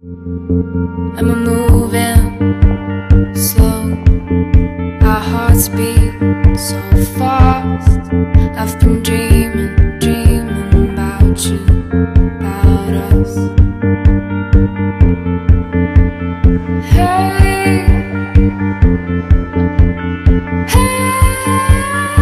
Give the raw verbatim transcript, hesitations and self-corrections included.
and we're moving slow. Our hearts beat so fast. I've been dreaming, dreaming about you, about us. Hey, hey.